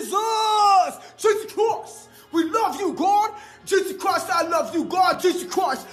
Jesus! Jesus Christ! We love you, God! Jesus Christ, I love you, God! Jesus Christ!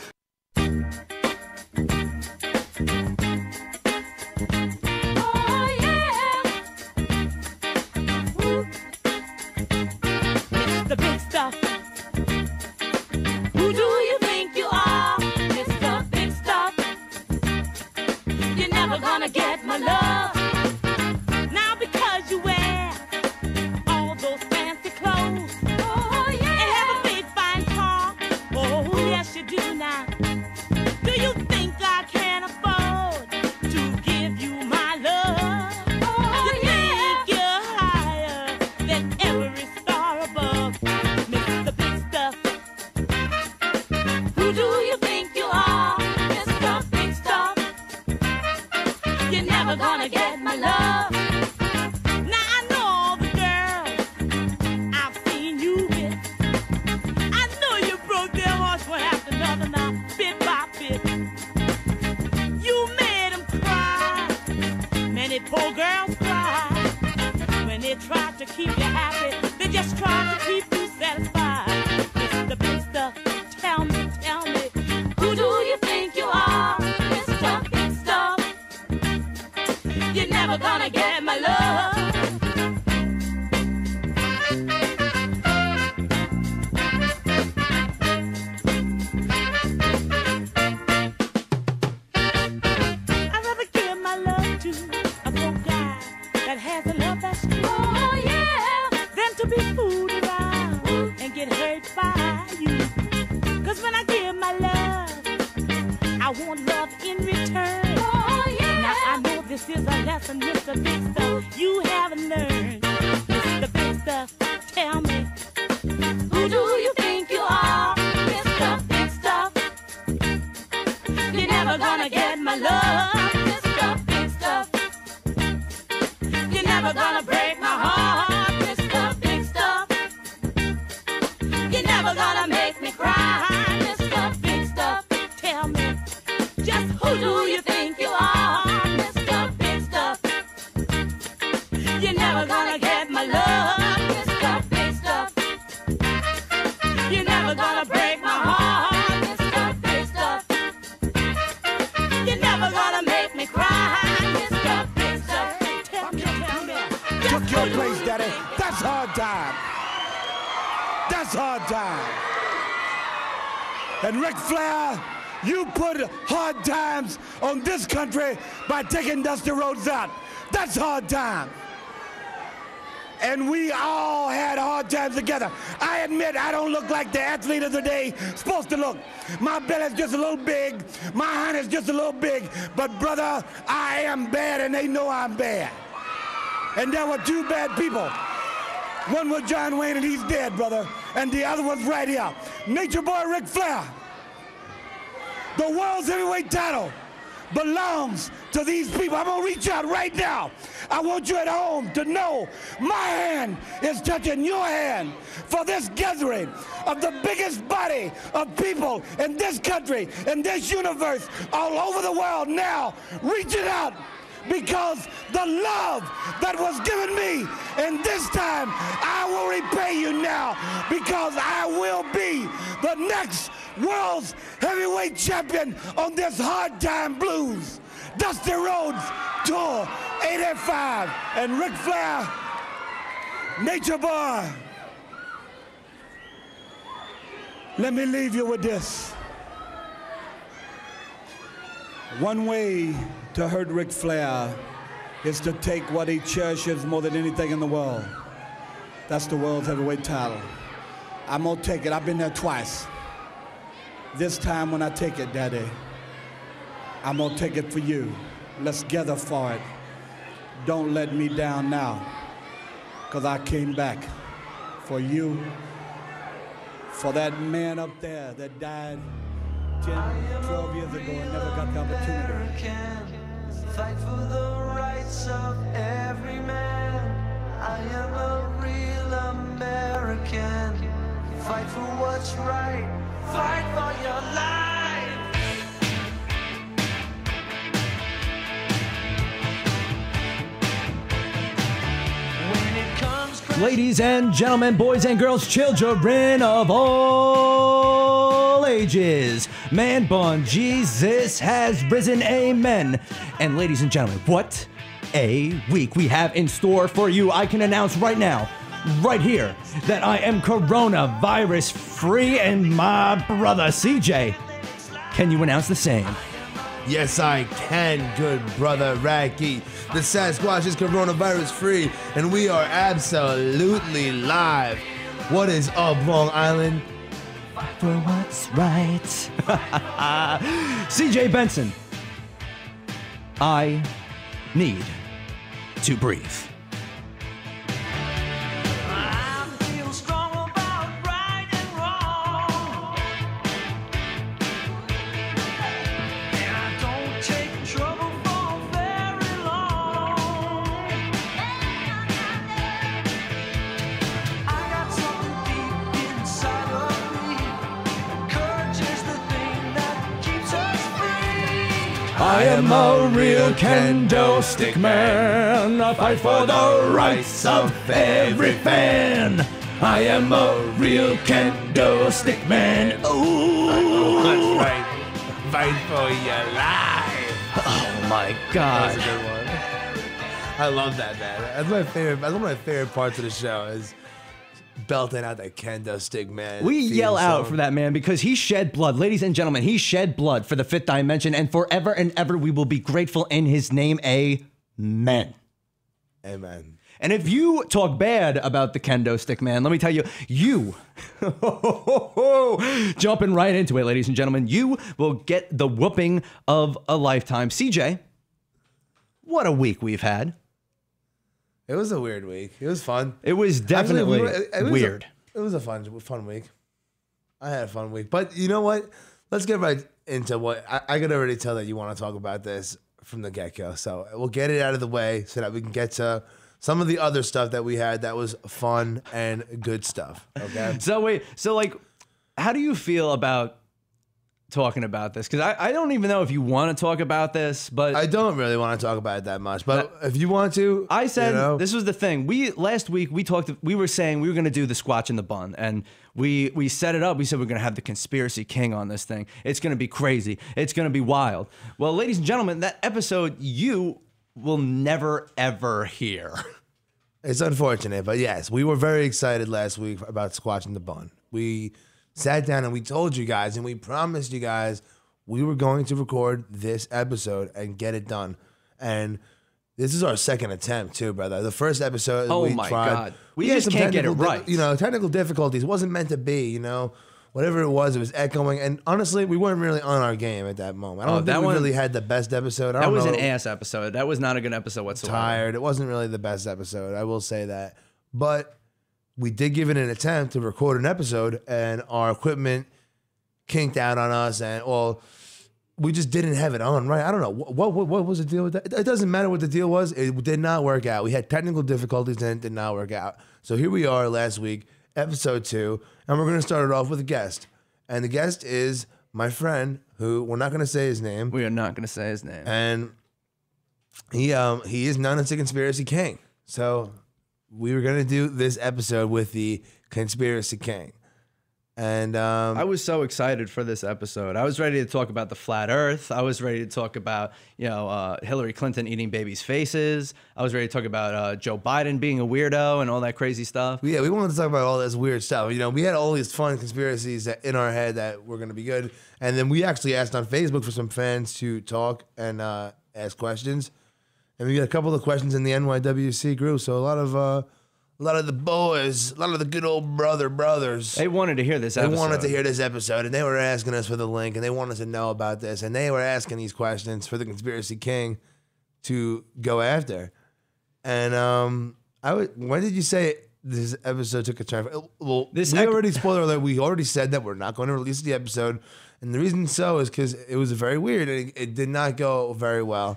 On this country by taking Dusty Rhodes out. That's hard time. And we all had hard times together. I admit I don't look like the athlete of the day supposed to look. My belly's just a little big, my hand is just a little big, but brother, I am bad and they know I'm bad. And there were two bad people. One was John Wayne and he's dead, brother, and the other one's right here. Nature Boy Ric Flair. The world's heavyweight title belongs to these people. I'm gonna reach out right now. I want you at home to know my hand is touching your hand for this gathering of the biggest body of people in this country, in this universe, all over the world now, reaching out because the love that was given me, and this time I will repay you now because I will be the next world's heavyweight champion on this hard time blues. Dusty Rhodes Tour 85 and Ric Flair, Nature Boy. Let me leave you with this. One way to hurt Ric Flair is to take what he cherishes more than anything in the world. That's the world's heavyweight title. I'm gonna take it. I've been there twice. This time when I take it, Daddy, I'm gonna take it for you. Let's gather for it. Don't let me down now, because I came back for you, for that man up there that died 10, 12 years ago and never got the opportunity. Fight for the rights of every man. I am a real American. Fight for what's right. Fight for your life. When it comes ladies and gentlemen, boys and girls, children of all ages. Man bun, Jesus has risen, amen. And ladies and gentlemen, what a week we have in store for you. I can announce right now, right here, that I am coronavirus free, and my brother CJ, can you announce the same? Yes, I can, good brother Radke. The Sasquatch is coronavirus free, and we are absolutely live. What is up, Long Island? For what's right. CJ Benson, I need to breathe. I am a real kendo stick man. I fight for the rights of every fan. I am a real kendo stick man. Ooh. That's right. Fight for your life. Oh my God. That was a good one. I love that, man. That's my favorite. That's one of my favorite parts of the show is belting out that kendo stick man. We yell out for that man because he shed blood. Ladies and gentlemen, he shed blood for the fifth dimension, and forever and ever we will be grateful in his name. Amen. Amen. And if you talk bad about the kendo stick man, let me tell you, jumping right into it, ladies and gentlemen, you will get the whooping of a lifetime. CJ, what a week we've had. It was a weird week. It was fun. It was definitely weird. It was a fun week. I had a fun week. But you know what? Let's get right into what I could already tell that you want to talk about this from the get-go. So we'll get it out of the way so that we can get to some of the other stuff that we had that was fun and good stuff. Okay. So like, how do you feel about talking about this? Because I don't even know if you want to talk about this, but I don't really want to talk about it that much. But if you want to, I said this was the thing. Last week we were saying we were going to do the Squatch in the Bun, and we set it up. We said we're going to have the Conspiracy King on this thing. It's going to be crazy. It's going to be wild. Well, ladies and gentlemen, that episode you will never ever hear. It's unfortunate, but yes, we were very excited last week about Squatch in the Bun. We sat down and we told you guys and we promised you guys we were going to record this episode and get it done. And this is our second attempt too, brother. The first episode, God, we just can't get it right. Technical difficulties. It wasn't meant to be. Whatever it was echoing. And honestly, we weren't really on our game at that moment. I don't think we really had the best episode. That was an ass episode. That was not a good episode whatsoever. Tired. It wasn't really the best episode. I will say that, but we did give it an attempt to record an episode, and our equipment kinked out on us, and we just didn't have it on right. I don't know what was the deal with that. It doesn't matter what the deal was. It did not work out. We had technical difficulties, and it did not work out. So here we are, last week, episode 2, and we're going to start it off with a guest, and the guest is my friend, who we're not going to say his name. We are not going to say his name, and he is known as the Conspiracy King. So we were going to do this episode with the Conspiracy King. And I was so excited for this episode. I was ready to talk about the flat earth. I was ready to talk about, Hillary Clinton eating babies' faces. I was ready to talk about Joe Biden being a weirdo and all that crazy stuff. Yeah, we wanted to talk about all this weird stuff. We had all these fun conspiracies in our head that were going to be good. And then we actually asked on Facebook for some fans to talk and ask questions. And we got a couple of questions in the NYWC group. So a lot of the boys, a lot of the good old brothers. They wanted to hear this episode. They wanted to hear this episode, and they were asking us for the link, and they wanted to know about this, and they were asking these questions for the Conspiracy King to go after. And when did you say this episode took a turn? Well, spoiler alert, we already said that we're not going to release the episode, and the reason so is because it was very weird, and it did not go very well.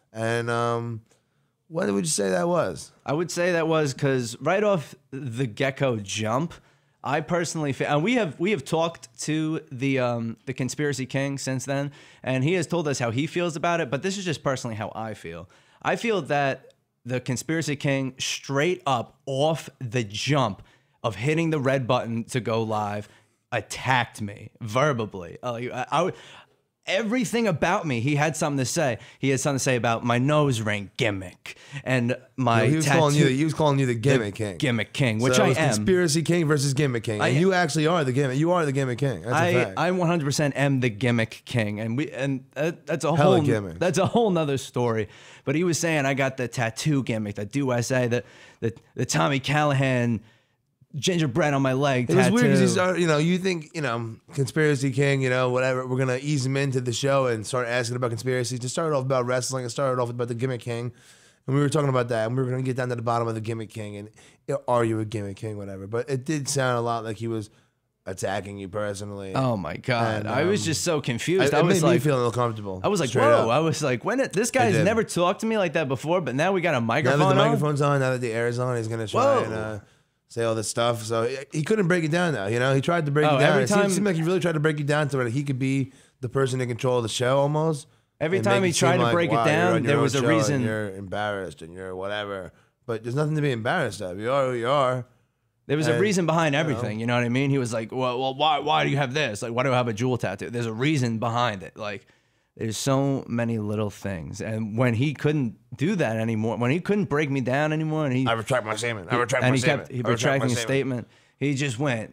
And what would you say that was? I would say that was because right off the get-go jump, I personally feel, and we have talked to the Conspiracy King since then, and he has told us how he feels about it. But this is just personally how I feel. I feel that the Conspiracy King straight up off the jump of hitting the red button to go live attacked me verbally. Everything about me, he had something to say. He had something to say about my nose ring gimmick and my he was tattoo. He was calling you the Gimmick King. Gimmick King, which so I it was am. Conspiracy King versus Gimmick King. And you actually are the Gimmick. You are the Gimmick King. That's a fact. I 100% am the Gimmick King, and that's a Hella whole gimmick. That's a whole nother story. But he was saying I got the tattoo gimmick, the Do USA, the Tommy Callahan gingerbread on my leg It was tattoo. weird because you think, Conspiracy King, whatever, we're going to ease him into the show and start asking about conspiracies. Just started off about wrestling. It started off about the Gimmick King. And we were talking about that. And we were going to get down to the bottom of the Gimmick King. And are you a Gimmick King, whatever. But it did sound a lot like he was attacking you personally. Oh, my God. And, I was just so confused. It made me feel uncomfortable. I was like, straight whoa. up. I was like, this guy's never talked to me like that before, but now we got a Now microphone that the on. microphone's on, now that the air is on, he's going to try and say all this stuff. So he couldn't break it down now. He tried to break it down. Every It time- seemed like he really tried to break it down to where he could be the person in control of the show almost. Every and time make he it seem tried to like, break it wow, you're down, on your there own was a show reason. and you're embarrassed and you're whatever. But there's nothing to be embarrassed of. You are who you are. There was a And, reason behind everything. You know what I mean? He was like, well, why do you have this? Like, why do I have a jewel tattoo? There's a reason behind it. Like, there's so many little things. And when he couldn't do that anymore, when he couldn't break me down anymore, and I retract my statement. I retract and my he statement. kept he I retract retracting my his statement, he just went,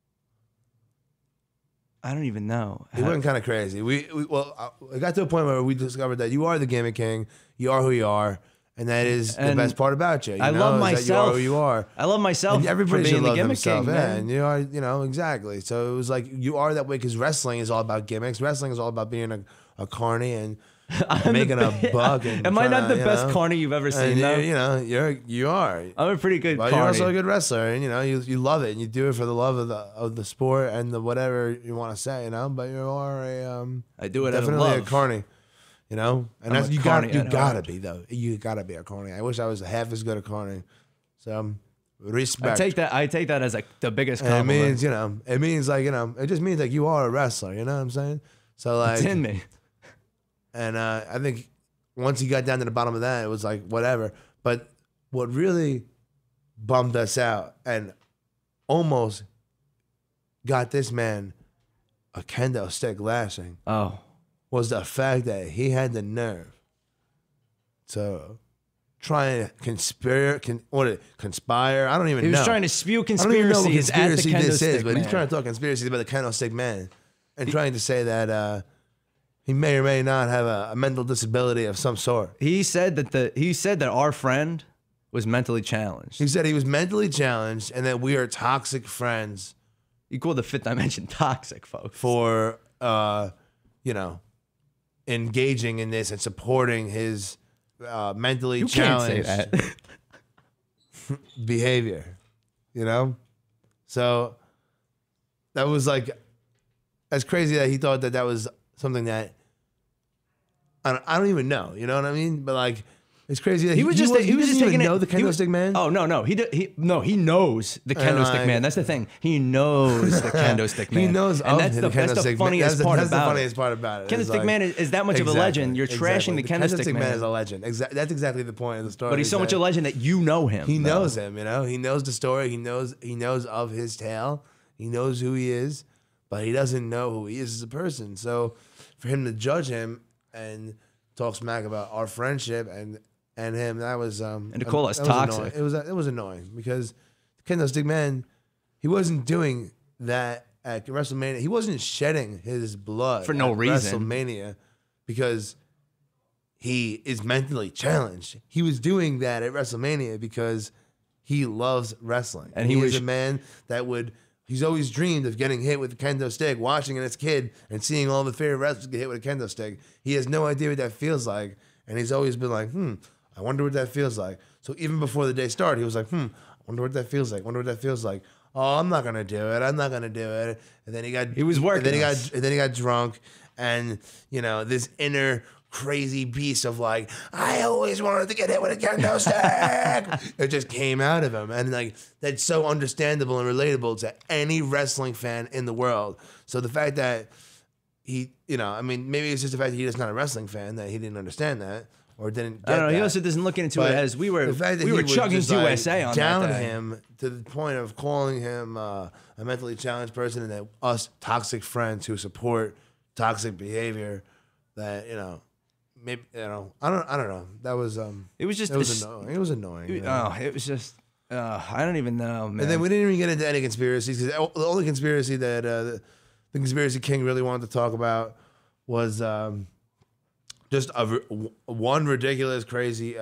I don't even know. He went kind of crazy. I got to a point where we discovered that you are the Gimmick King. You are who you are. And that is the And best part about you. I love myself. That you are who you are. I love myself And everybody for should being the love Gimmick themselves. King, Yeah, man. and you are, exactly. So it was like you are that way because wrestling is all about gimmicks. Wrestling is all about being a carny and making a buck. And Am I not the best carny? carny you've ever seen? though? You are. I'm a pretty good But carny. you're also a good wrestler, and you love it, and you do it for the love of the sport and the whatever you want to say, But you are I do it out of definitely a love. carny, and I'm that's a you carny got you at gotta heart. be though. You gotta be a carny. I wish I was half as good a carny. So respect. I take that as like the biggest And it compliment. means it just means like you are a wrestler. You know what I'm saying? So like It's in me. And I think once he got down to the bottom of that, it was like, whatever. But what really bummed us out and almost got this man a kendo stick lashing Oh. was the fact that he had the nerve to try and conspire. I don't even know. He was trying to spew I don't even know what conspiracies at the conspiracy kendo this stick is, but man. he's trying to talk conspiracies about the kendo stick man and trying to say that he may or may not have a mental disability of some sort. He said that our friend was mentally challenged. He said he was mentally challenged and that we are toxic friends He called the fifth dimension toxic, folks. for, engaging in this and supporting his mentally You can't say challenged that. behavior, So that was like, that's crazy that he thought that was something that I don't even know. You know what I mean? But like, it's crazy that He was just didn't taking even it. know the he kendo was- stick man. Oh no, he knows the kendo stick like- man. That's the thing. He knows the kendo stick man. He knows and of that's the the kendo stick man. funniest part That's the about funniest it. part about it. Kendo It's stick like- man is that much of a legend. You're trashing the kendo stick man. man is a legend. That's exactly the point of the story. But he's so much a legend that you know him. He though. knows him, He knows the story. He knows of his tale. He knows who he is, but he doesn't know who he is as a person. So for him to judge him and talk smack about our friendship and him, that was And to call us that was toxic. annoying. It was annoying because Kendo Stick Man, he wasn't doing that at WrestleMania. He wasn't shedding his blood For no at reason. WrestleMania because he is mentally challenged. He was doing that at WrestleMania because he loves wrestling. And he he is was- a man that he's always dreamed of getting hit with a kendo stick, watching it as a kid and seeing all the favorite wrestlers get hit with a kendo stick. He has no idea what that feels like. And he's always been like, I wonder what that feels like. So even before the day started, he was like, I wonder what that feels like. Oh, I'm not gonna do it. I'm not gonna do it. And then He was working And then he got drunk, and this inner crazy beast of like, I always wanted to get hit with a kendo stick. It just came out of him, and like that's so understandable and relatable to any wrestling fan in the world. So the fact that he, maybe it's just the fact that he's just not a wrestling fan that he didn't understand that, or didn't. I don't know. Get He that. also doesn't look into But it as we were would chugging just, like, USA on down that day. him to the point of calling him a mentally challenged person, and that us toxic friends who support toxic behavior. That maybe I don't know. That was It was just annoying. It was annoying. it was just I don't even know, man. And then we didn't even get into any conspiracies, because the only conspiracy that the conspiracy king really wanted to talk about was just one ridiculous, crazy.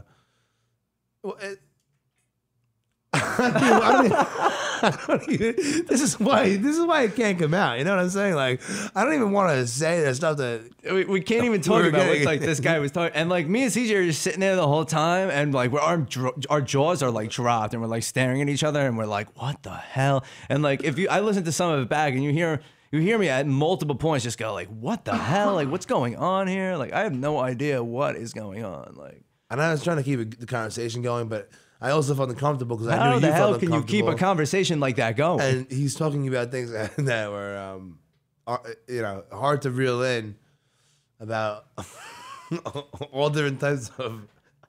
This is why it can't come out. You know what I'm saying? Like, I don't even want to say the stuff that we can't even talk about what like this guy was talking. And like me and CJ are just sitting there the whole time, and like our jaws are like dropped, and we're like staring at each other, and we're like, what the hell? And like I listen to some of it back, and you hear me at multiple points just go like, what the hell? Like, what's going on here? Like, I have no idea what is going on. Like, and I was trying to keep the conversation going, but I also felt uncomfortable because I how knew the you hell felt can you uncomfortable. keep a conversation like that going? And he's talking about things that were, hard to reel in about all different types of.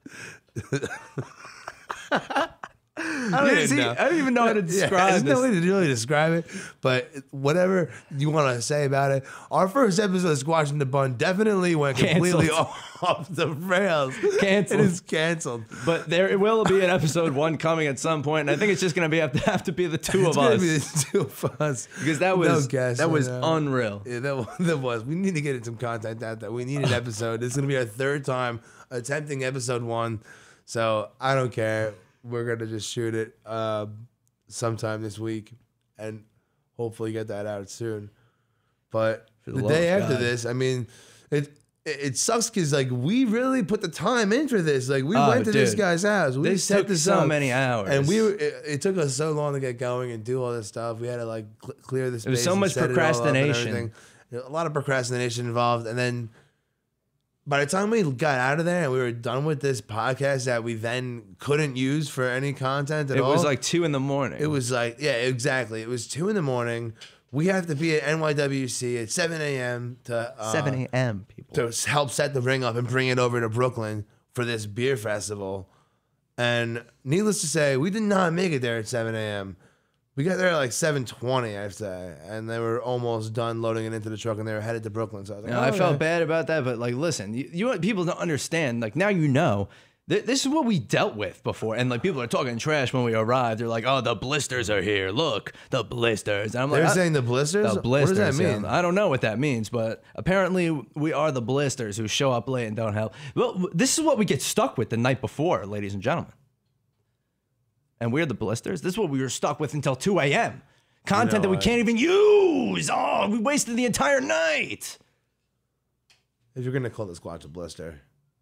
I don't even know how to describe There's no this. way to really describe it, but whatever you want to say about it. Our first episode of Squash in the Bun definitely went completely off the rails. Canceled. It is canceled. But there will be an episode 1 coming at some point, and I think it's just going to have to be the two of us. It's going to be the two of us. Because that was unreal. Yeah, that was. We need to get some content out there. We need an episode. This is going to be our third time attempting episode 1, so I don't care. We're going to just shoot it sometime this week and hopefully get that out soon. But the day after this, I mean, it sucks because like we really put the time into this. Like we went to this guy's house. We set this so up, many hours, and it took us so long to get going and do all this stuff. We had to like clear the space. There was so much procrastination. A lot of procrastination involved, and then by the time we got out of there and we were done with this podcast that we then couldn't use for any content at all. It was like 2 a.m. It was like, yeah, exactly. It was 2 a.m. We have to be at NYWC at 7 a.m. to 7 a.m. people to help set the ring up and bring it over to Brooklyn for this beer festival. And needless to say, we did not make it there at 7 a.m. We got there at like 7:20, I'd say, and they were almost done loading it into the truck, and they were headed to Brooklyn. So I was like, I felt bad about that, but like, listen, you want people to understand. Like now, this is what we dealt with before, and like people are talking trash when we arrived. They're like, "Oh, the blisters are here. Look, the blisters." And I'm they're like, saying the blisters. The blisters. What does that mean? Yeah. I don't know what that means, but apparently we are the blisters who show up late and don't help. Well, this is what we get stuck with the night before, ladies and gentlemen. And we're the blisters. This is what we were stuck with until 2 a.m. Content that we can't even use. Oh, we wasted the entire night. If you're gonna call the Squatch a blister,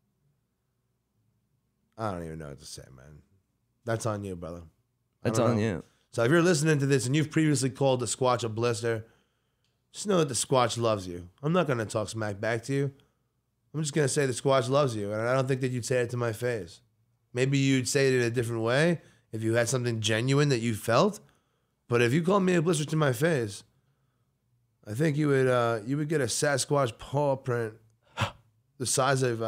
I don't even know what to say, man. That's on you, brother. That's on you. So if you're listening to this and you've previously called the Squatch a blister, just know that the Squatch loves you. I'm not gonna talk smack back to you. I'm just gonna say the Squatch loves you, and I don't think that you'd say it to my face. Maybe you'd say it in a different way if you had something genuine that you felt. But if you called me a blister to my face, I think you would get a Sasquatch paw print the size of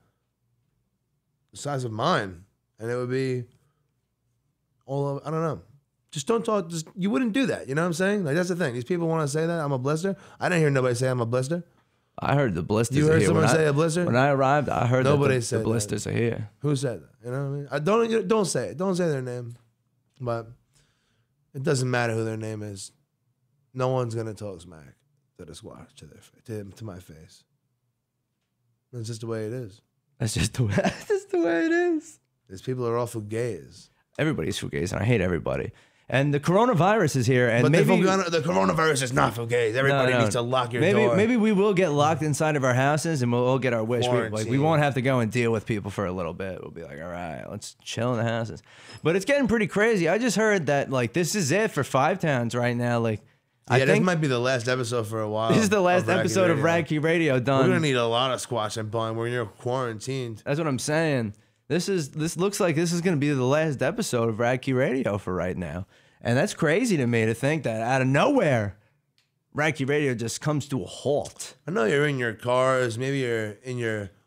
mine, and it would be all of, I don't know. Just don't talk. You wouldn't do that. You know what I'm saying? Like that's the thing. These people want to say that I'm a blister. I didn't hear nobody say I'm a blister. I heard the blisters. You heard here. someone say a blister? When I arrived, I heard Nobody that said the blisters are here. Who said that? You know what I mean? Don't say it. Don't say their name. But it doesn't matter who their name is. No one's gonna talk smack to the Squatch to my face. That's just the way it is. That's just the way it is. These people are all fugays. Everybody's fugays, and I hate everybody. And the coronavirus is here, and but maybe the coronavirus is not fugays. Everybody needs to lock your door. Maybe we will get locked inside of our houses, and we'll all get our wish. We won't have to go and deal with people for a little bit. We'll be like, all right, let's chill in the houses. But it's getting pretty crazy. I just heard that like this is it for Five Towns right now. Like, I think this might be the last episode for a while. This is the last episode of Radke Radio done. We're gonna need a lot of Squatch and Bun. We're quarantined. That's what I'm saying. This looks like this is gonna be the last episode of Radke Radio for right now. And that's crazy to me to think that out of nowhere, Radke Radio just comes to a halt. I know you're in your cars, maybe you're in your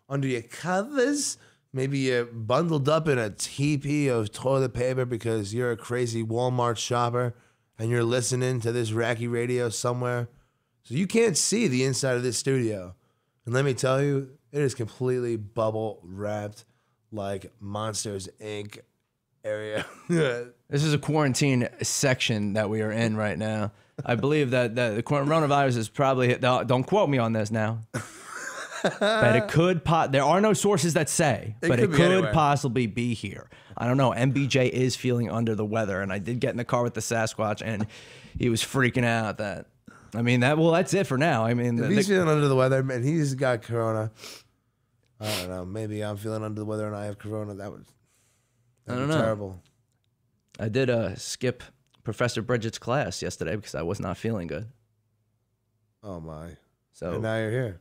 under your covers. Maybe you're bundled up in a teepee of toilet paper because you're a crazy Walmart shopper and you're listening to this Radke Radio somewhere. So you can't see the inside of this studio. And let me tell you, it is completely bubble wrapped like Monsters, Inc. area. This is a quarantine section that we are in right now. I believe that the coronavirus is probably, don't quote me on this now, but it could, there are no sources that say, but it could possibly be here. I don't know. MBJ is feeling under the weather, and I did get in the car with the Sasquatch, and he was freaking out that, I mean, that's it for now. I mean, if he's feeling under the weather, and he's got corona, I don't know. Maybe I'm feeling under the weather and I have corona. That'd I don't know. Terrible. I did skip Professor Bridget's class yesterday because I was not feeling good. Oh my! So and now you're here,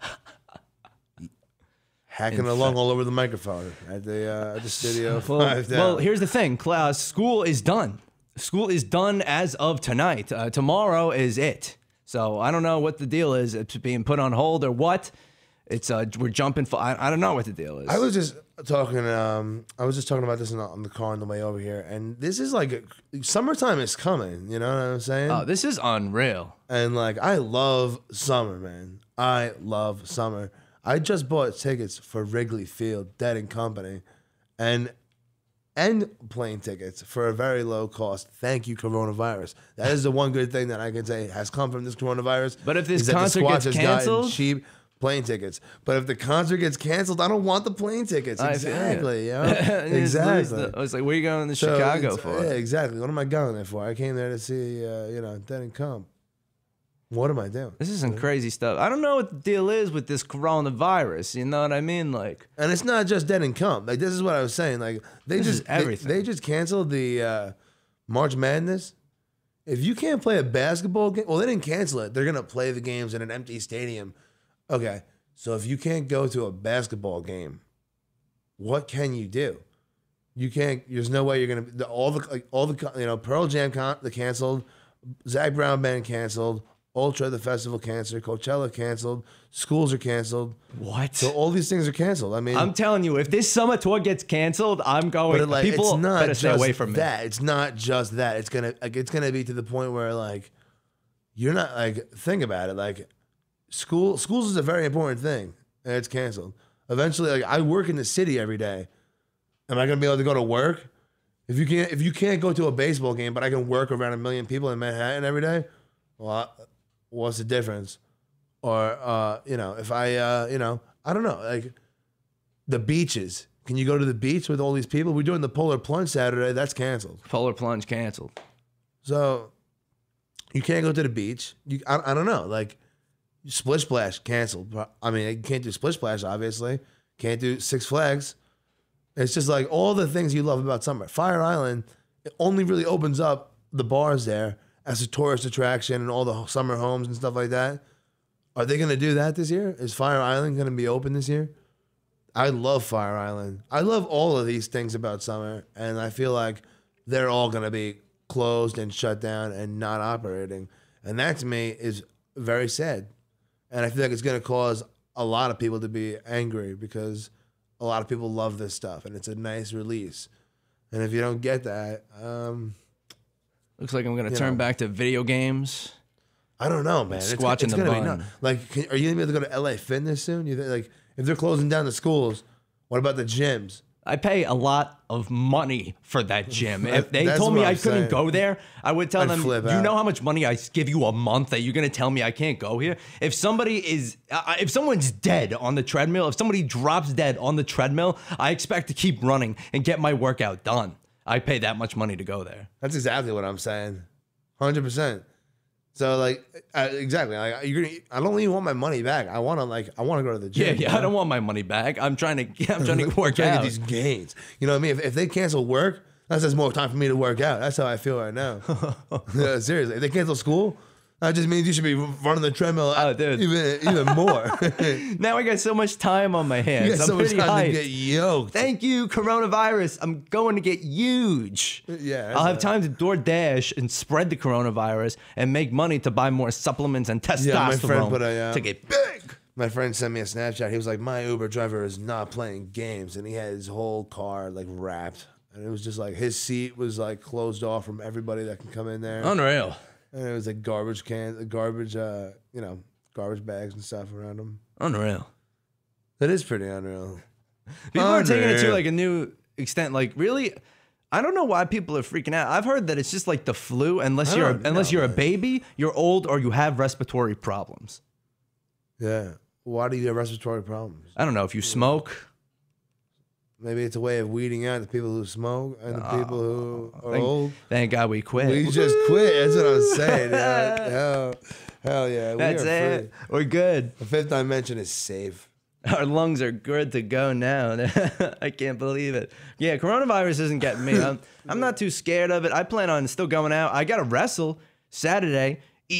hacking along all over the microphone at the studio. Well, here's the thing: school is done. School is done as of tonight. Tomorrow is it. So I don't know what the deal is. It's being put on hold or what. It's we're jumping. I don't know what the deal is. I was just talking. I was just talking about this on the car on the way over here, and this is like summertime is coming. You know what I'm saying? Oh, this is unreal. And like, I love summer, man. I love summer. I just bought tickets for Wrigley Field, Dead & Company, and plane tickets for a very low cost. Thank you, coronavirus. That is the one good thing that I can say has come from this coronavirus. But if this concert gets canceled, cheap plane tickets. But if the concert gets canceled, I don't want the plane tickets. Exactly. Exactly. I was like, where are you going to Chicago for? Yeah, exactly. What am I going there for? I came there to see, Dead & Company. What am I doing? This is some crazy stuff. I don't know what the deal is with this coronavirus. You know what I mean? Like, and it's not just Dead & Company. Like, this is what I was saying. Like, everything. They just canceled the March Madness. If you can't play a basketball game, well, they didn't cancel it. They're gonna play the games in an empty stadium. Okay, so if you can't go to a basketball game, what can you do? You can't. There's no way you're gonna. All the Pearl Jam canceled, Zach Brown Band canceled, Ultra the festival canceled, Coachella canceled, schools are canceled. What? So all these things are canceled. I mean, I'm telling you, if this summer tour gets canceled, I'm going. But like, people it's not better stay away from that. me. It's not just that. It's gonna be to the point where like you're not like think about it like. Schools is a very important thing, and it's canceled. Eventually, like I work in the city every day. Am I gonna be able to go to work? If you can't go to a baseball game, but I can work around 1 million people in Manhattan every day, well, what's the difference? Or if I I don't know, like the beaches. Can you go to the beach with all these people? We're doing the Polar Plunge Saturday. That's canceled. Polar Plunge canceled. So you can't go to the beach. I don't know, like. Splish Splash canceled. I mean, you can't do Splish Splash, obviously. Can't do Six Flags. It's just like all the things you love about summer. Fire Island, it only really opens up the bars there as a tourist attraction and all the summer homes and stuff like that. Are they going to do that this year? Is Fire Island going to be open this year? I love Fire Island. I love all of these things about summer, and I feel like they're all going to be closed and shut down and not operating. And that to me is very sad. And I feel like it's going to cause a lot of people to be angry because a lot of people love this stuff and it's a nice release. And if you don't get that, looks like I'm going to turn back to video games. I don't know, man. Squatching the bun. Like, are you going to be able to go to LA Fitness soon? You think, like, if they're closing down the schools, what about the gyms? I pay a lot of money for that gym. If they told me I couldn't go there, I would tell them, you know how much money I give you a month that you're going to tell me I can't go here? If someone's dead on the treadmill, if somebody drops dead on the treadmill, I expect to keep running and get my workout done. I pay that much money to go there. That's exactly what I'm saying. 100%. So like exactly, like I don't even want my money back. I want to go to the gym. Yeah. I don't want my money back. I'm trying to work out. Get these gains. You know what I mean? If they cancel work, that's just more time for me to work out. That's how I feel right now. Yeah, seriously, if they cancel school, that just means you should be running the treadmill. Oh, dude. even more. Now I got so much time on my hands. You got so much time to get yoked. Thank you, coronavirus. I'm going to get huge. Yeah, I'll have time to DoorDash and spread the coronavirus and make money to buy more supplements and testosterone my friend put to get big. My friend sent me a Snapchat. He was like, my Uber driver is not playing games. And he had his whole car like wrapped. And it was just like his seat was like closed off from everybody that can come in there. Unreal. And it was like garbage cans, garbage bags and stuff around him. Unreal. That is pretty unreal. People are taking it to like a new extent. Like, really, I don't know why people are freaking out. I've heard that it's just like the flu. Unless you're a baby, you're old, or you have respiratory problems. Yeah. Why do you have respiratory problems? I don't know. If you smoke, maybe it's a way of weeding out the people who smoke and the people who are old. Thank God we quit. We just quit. That's what I'm saying. Hell yeah. That's it. We're good. The fifth dimension is safe. Our lungs are good to go now. I can't believe it. Yeah, coronavirus isn't getting me. I'm not too scared of it. I plan on still going out. I got to wrestle Saturday,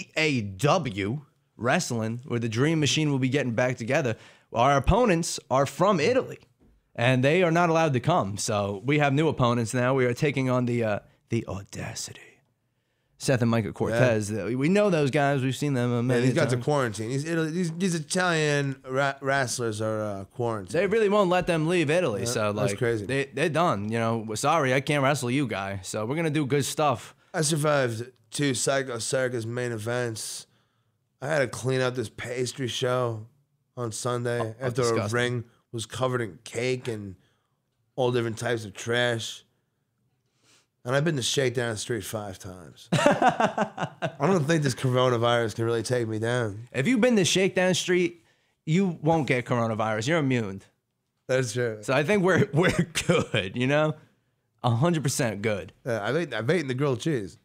EAW wrestling, where the Dream Machine will be getting back together. Our opponents are from Italy, and they are not allowed to come. So we have new opponents now. We are taking on the Audacity. Seth and Micah Cortez. Yeah. We know those guys. We've seen them many these guys times. are quarantined. These Italian wrestlers are quarantined. They really won't let them leave Italy. Yeah, so like, that's crazy. They're done. You know, sorry, I can't wrestle you, guy. So we're gonna do good stuff. I survived 2 Psycho Circus main events. I had to clean up this pastry show on Sunday after a ring was covered in cake and all different types of trash. And I've been to Shakedown Street 5 times. I don't think this coronavirus can really take me down. If you've been to Shakedown Street, you won't get coronavirus. You're immune. That's true. So I think we're good, you know? 100% good. I've eaten the grilled cheese.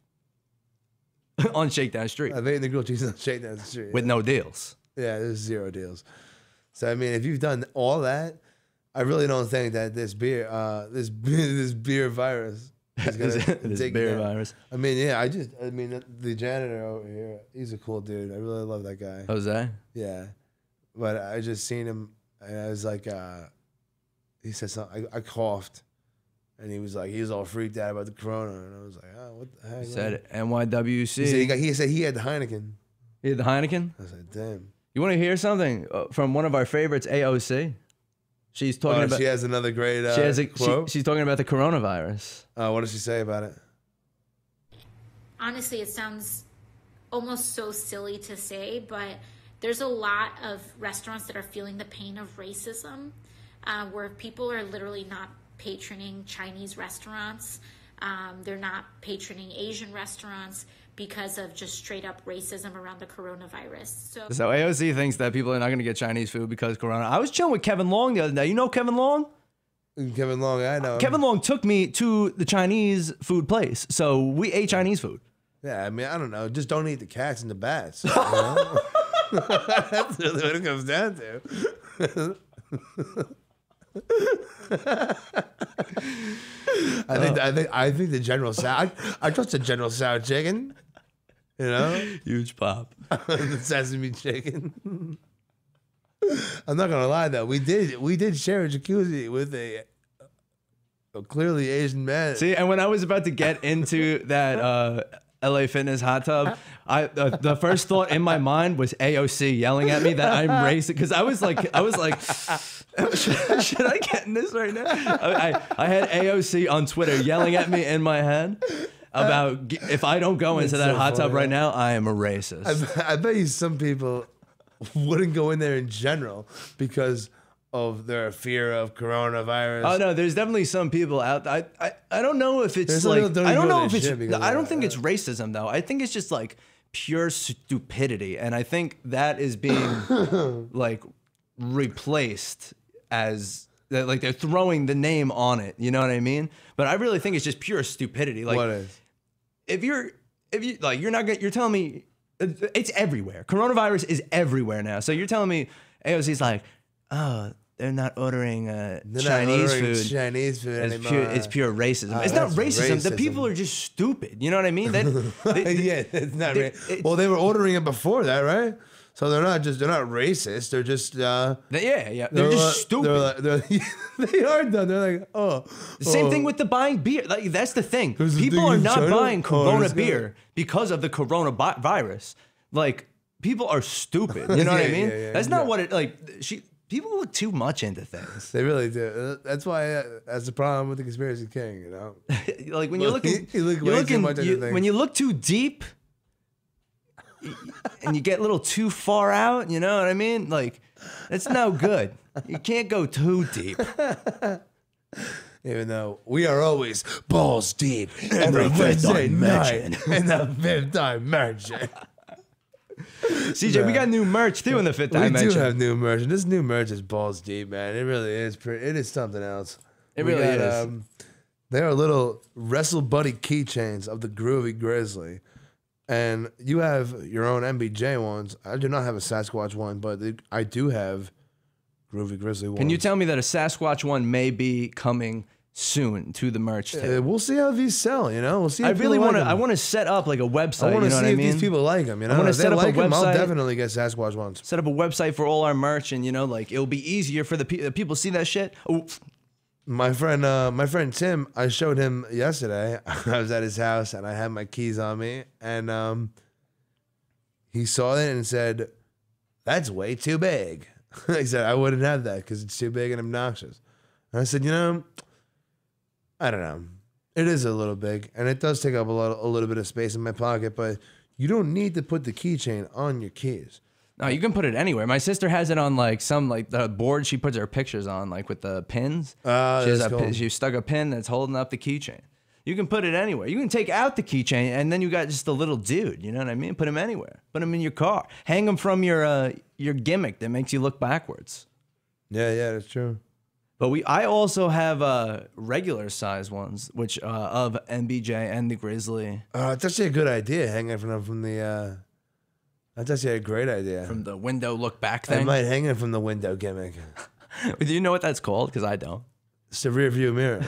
On Shakedown Street. I've eaten the grilled cheese on Shakedown Street. With no deals. Yeah, there's 0 deals. So, I mean, if you've done all that, I really don't think that this beer virus... this beer virus. I mean, yeah, the janitor over here, he's a cool dude. I really love that guy. Jose? Yeah. But I just seen him, and I was like, he said something. I coughed, and he was all freaked out about the corona. And I was like, oh, what the heck? He said NYWC. He said he had the Heineken. He had the Heineken? I was like, damn. You want to hear something from one of our favorites, AOC? She's talking about. She has another great quote. She's talking about the coronavirus. What does she say about it? Honestly, it sounds almost so silly to say, but there's a lot of restaurants that are feeling the pain of racism, where people are literally not patroning Chinese restaurants. They're not patroning Asian restaurants because of just straight up racism around the coronavirus. So AOC thinks that people are not going to get Chinese food because corona. I was chilling with Kevin Long the other day. You know Kevin Long? Kevin Long, I know. Kevin Long took me to the Chinese food place. So we ate Chinese food. Yeah, I mean, I don't know. Just don't eat the cats and the bats. You know? That's really what it comes down to. I think the General Tso. I trust the General Tso chicken. You know, huge pop. The sesame chicken. I'm not gonna lie though. We did share a jacuzzi with a clearly Asian man. See, and when I was about to get into that LA Fitness hot tub, the first thought in my mind was AOC yelling at me that I'm racist, because I was like, should I get in this right now? I had AOC on Twitter yelling at me in my head about if I don't go into that hot tub right now, I am a racist. I bet you some people wouldn't go in there in general because of their fear of coronavirus. Oh no, there's definitely some people out there. I don't know if it's like, I don't know if it's, I don't think it's racism though. I think it's just like pure stupidity. And I think that is being like replaced as like they're throwing the name on it. You know what I mean? But I really think it's just pure stupidity. Like, what is? If you like, you're telling me it's everywhere. Coronavirus is everywhere now. So you're telling me AOC's like, oh, they're not ordering Chinese food anymore. It's pure racism. It's not racism. The people are just stupid. You know what I mean? Yeah, it's not. Well, they were ordering it before that, right? So they're not racist. They're just They're just stupid. They are done. They're like, oh. The same thing with the buying beer. Like, that's the thing. People are not buying Corona beer because of the coronavirus. Like, people are stupid. You know what I mean? Yeah, That's not what it like. People look too much into things. They really do. That's why that's the problem with the Conspiracy King. You know, like when you're looking, you look way too much into things. When you look too deep, and you get a little too far out. You know what I mean? Like it's no good. You can't go too deep. Even though we are always balls deep in the fifth dimension. In the fifth dimension. CJ, we got new merch too in the fifth dimension. We do have new merch, and this new merch is balls deep, man. It really is. It is something else. It really is. They are little Wrestle Buddy keychains of the Groovy Grizzly, and you have your own MBJ ones. I do not have a Sasquatch one, but I do have Groovy Grizzly ones. Can you tell me that a Sasquatch one may be coming soon to the merch too? We'll see how these sell. You know, we'll see. I if really want to. I want to set up like a website. I want to see what I if mean? these people like them. You know, I want to if set they up like a website. them, I'll definitely get Sasquatch ones. Set up a website for all our merch, and you know, like it'll be easier for the people see that shit. Oh. My friend Tim, I showed him yesterday. I was at his house and I had my keys on me, and he saw it and said, "That's way too big." He said, "I wouldn't have that because it's too big and obnoxious." And I said, "You know, I don't know. It is a little big, and it does take up a little bit of space in my pocket, but you don't need to put the keychain on your keys." No, you can put it anywhere. My sister has it on like some like the board she puts her pictures on, like with the pins. She stuck a pin that's holding up the keychain. You can put it anywhere. You can take out the keychain, and then you got just a little dude. You know what I mean? Put him anywhere. Put him in your car. Hang him from your gimmick that makes you look backwards. Yeah, that's true. But I also have regular size ones, which of MBJ and the Grizzly. It's actually a good idea, hanging from the. That's actually a great idea. From the window look back thing. I might hang it from the window gimmick. Do you know what that's called? Because I don't. It's the rear view mirror.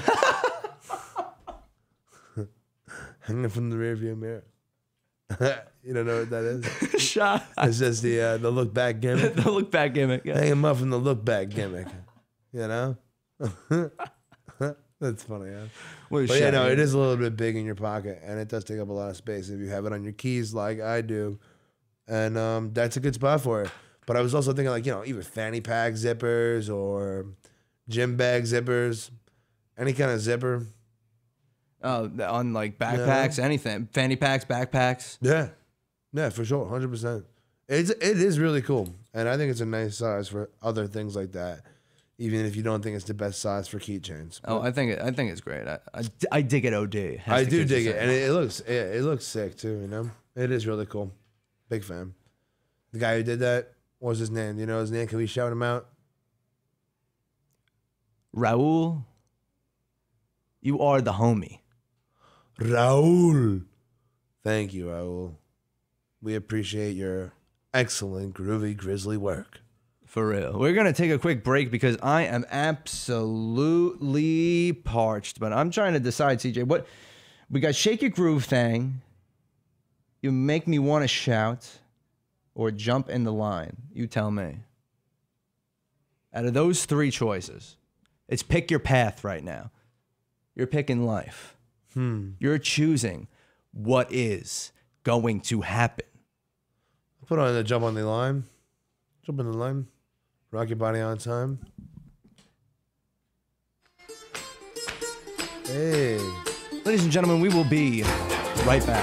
Hang it from the rear view mirror. You don't know what that is? Shot. It's just the look back gimmick. The look back gimmick. Yeah. Hang him up from the look back gimmick. You know? That's funny, huh? But yeah, no, it is a little bit big in your pocket, and it does take up a lot of space if you have it on your keys like I do. And that's a good spot for it. But I was also thinking, like, you know, even fanny pack zippers or gym bag zippers, any kind of zipper. On like backpacks, anything, fanny packs, backpacks. Yeah, for sure, 100%. It is really cool, and I think it's a nice size for other things like that. Even if you don't think it's the best size for keychains. Oh, I think it's great. I dig it. OD. I do dig it, and it looks sick too. You know, it is really cool. Big fan. The guy who did that, what's his name? Do you know his name? Can we shout him out? Raul. You are the homie. Raul. Thank you, Raul. We appreciate your excellent Groovy Grizzly work. For real. We're going to take a quick break because I am absolutely parched. But I'm trying to decide, CJ, what we got. Shake Your Groove thing. You make me want to shout or jump in the line. You tell me. Out of those three choices, it's pick your path right now. You're picking life. You're choosing what is going to happen. Put on the jump on the line. Jump in the line. Rock your body on time. Hey. Ladies and gentlemen, we will be right back.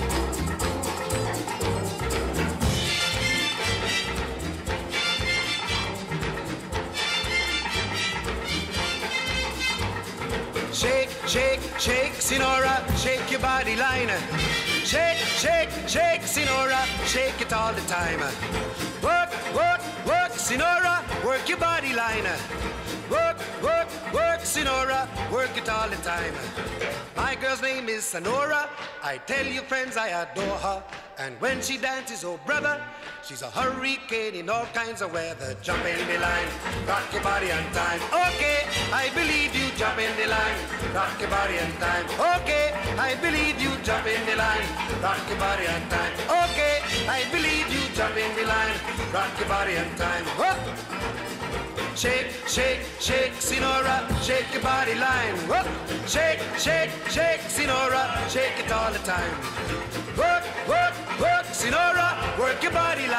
Shake, shake, shake, Sinora, shake your body line. Shake, shake, shake, Sinora, shake it all the time. Work, work, work, Sinora, work your body line. Work, work, work, Sinora, work it all the time. My girl's name is Sonora. I tell you, friends, I adore her. And when she dances, oh brother, she's a hurricane in all kinds of weather. Jump in the line, rock your body on time. Okay, I believe you, jump in the line, rock your body on time. Okay, I believe you, jump in the line, rock your body on time. Okay, I believe you, jump in the line, rock your body on time. Whoop. Shake, shake, shake, Sinora, shake your body line. Whoop. Shake, shake, shake, Sinora, shake it all the time. Work, work, work, Sinora, work your body line.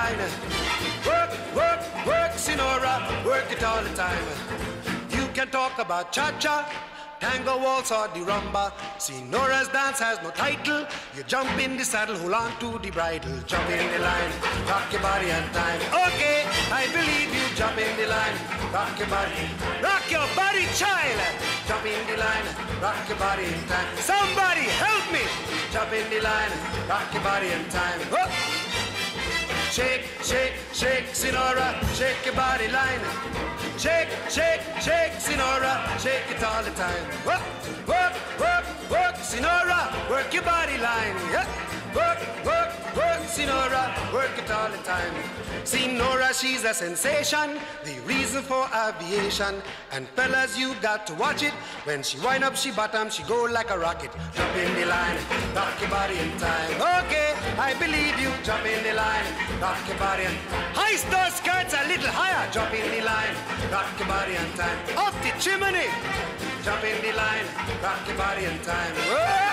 line. Work, work, work, Sinora, work it all the time. You can talk about cha-cha, tango, waltz or the rumba. Sinora's dance has no title. You jump in the saddle, hold on to the bridle. Jump in the line, rock your body and time. Okay, I believe you. Jump in the line, rock your body, child. Jump in the line, rock your body in time. Somebody help me. Jump in the line, rock your body in time. Whoop. Shake, shake, shake, Sinora, shake your body line. Shake, shake, shake, Sinora, shake it all the time. Work, work, work, work, Sinora, work your body line. Yeah. Work, work, work, Sinora, work it all the time. Sinora, she's a sensation, the reason for aviation. And fellas, you got to watch it. When she wind up, she bottom, she go like a rocket. Jump in the line, rock your body in time. Okay, I believe you. Jump in the line, rock your body in time. Hoist those skirts a little higher. Jump in the line, rock your body in time. Up the chimney. Jump in the line, rock your body in time. Whoa.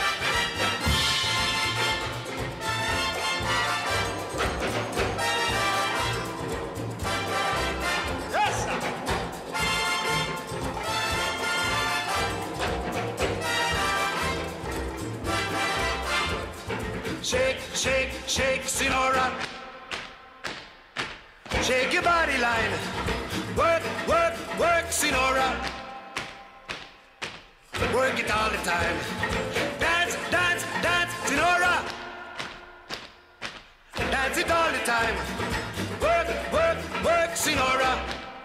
Shake, shake, shake, Sinora. Shake your body line. Work, work, work, Sinora. Work it all the time. Dance, dance, dance, Sinora. Dance it all the time. Work, work, work, Sinora.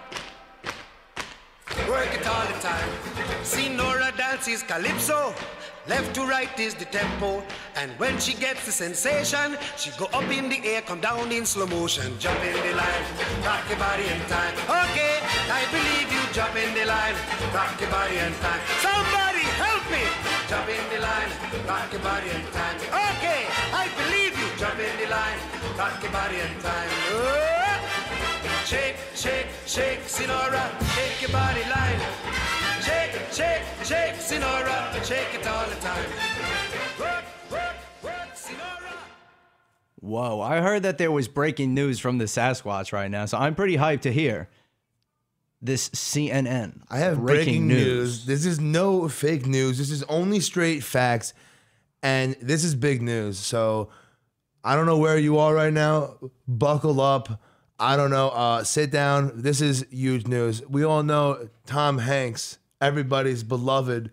Work it all the time. Sinora dances calypso. Left to right is the tempo, and when she gets the sensation, she go up in the air, come down in slow motion. Jump in the line, rock your body in time. Okay, I believe you. Jump in the line, rock your body in time. Somebody help me. Jump in the line, rock your body in time. Okay, I believe you. Jump in the line, rock your body in time. Oh. Shake, shake, shake, Sinora, shake your body line. Shake, shake, shake, Sinora, shake it all the time. Work, work, work, Sinora. Whoa, I heard that there was breaking news from the Sasquatch right now, so I'm pretty hyped to hear this CNN. I have breaking news. This is no fake news. This is only straight facts, and this is big news. So I don't know where you are right now. Buckle up. I don't know. Sit down. This is huge news. We all know Tom Hanks, everybody's beloved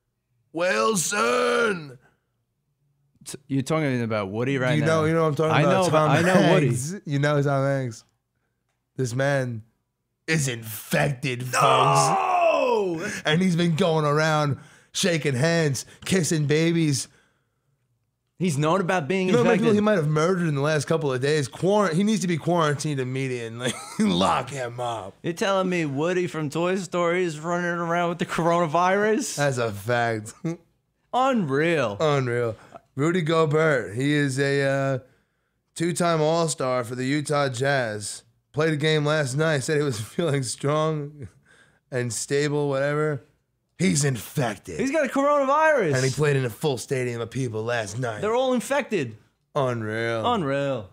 Wilson. You're talking about Woody right now. You know what I'm talking about. I know Woody. You know Tom Hanks. This man is infected, folks. No! And he's been going around shaking hands, kissing babies. He's known about being infected. infected. People he might have murdered in the last couple of days. He needs to be quarantined immediately. Lock him up. You're telling me Woody from Toy Story is running around with the coronavirus? That's a fact. Unreal. Unreal. Rudy Gobert. He is a two-time All-Star for the Utah Jazz. Played a game last night. Said he was feeling strong and stable, whatever. He's infected. He's got a coronavirus. And he played in a full stadium of people last night. They're all infected. Unreal. Unreal.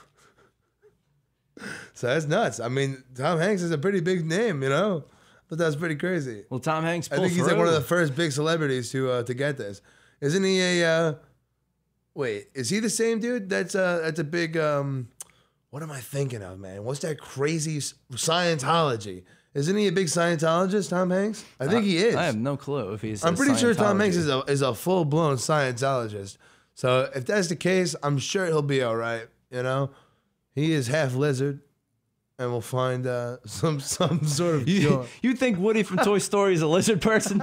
So that's nuts. I mean, Tom Hanks is a pretty big name, you know? But that's pretty crazy. Well, Tom Hanks I think he's like one of the first big celebrities to get this. Isn't he a... wait, is he the same dude? That's a big... what am I thinking of, man? What's that crazy Scientology? Isn't he a big Scientologist, Tom Hanks? I think he is. I have no clue if he's. I'm pretty sure Tom Hanks is a full blown Scientologist. So if that's the case, I'm sure he'll be all right. You know, he is half lizard, and we'll find some sort of cure. You think Woody from Toy Story is a lizard person?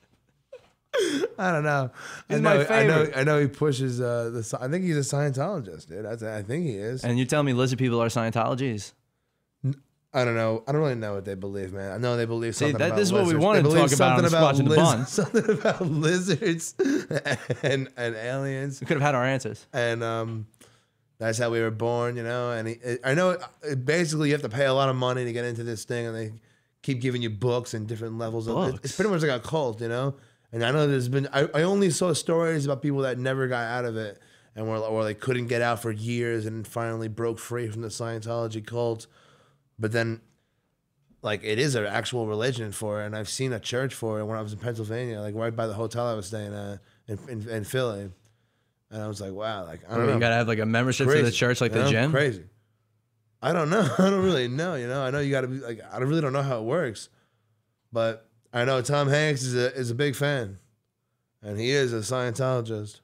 I don't know. He's my favorite. I know he pushes I think he's a Scientologist, dude. I think he is. And you tell me lizard people are Scientologies? I don't know. I don't really know what they believe, man. I know they believe something about this is lizards. what we wanted to talk about on Squatch and the Bun. Something about lizards and aliens. We could have had our answers. And that's how we were born, you know. And I know basically you have to pay a lot of money to get into this thing, and they keep giving you books and different levels of it. It's pretty much like a cult, you know. And I know there's been I only saw stories about people that never got out of it. or they couldn't get out for years and finally broke free from the Scientology cult. But then, like, it is an actual religion for it, and I've seen a church for it when I was in Pennsylvania, like right by the hotel I was staying at in Philly. And I was like, wow, like, I don't know. You gotta have like a membership to the church, like the gym? Crazy. I don't know. I don't really know, you know. I know you gotta be like, I really don't know how it works. But I know Tom Hanks is a big fan. And he is a Scientologist.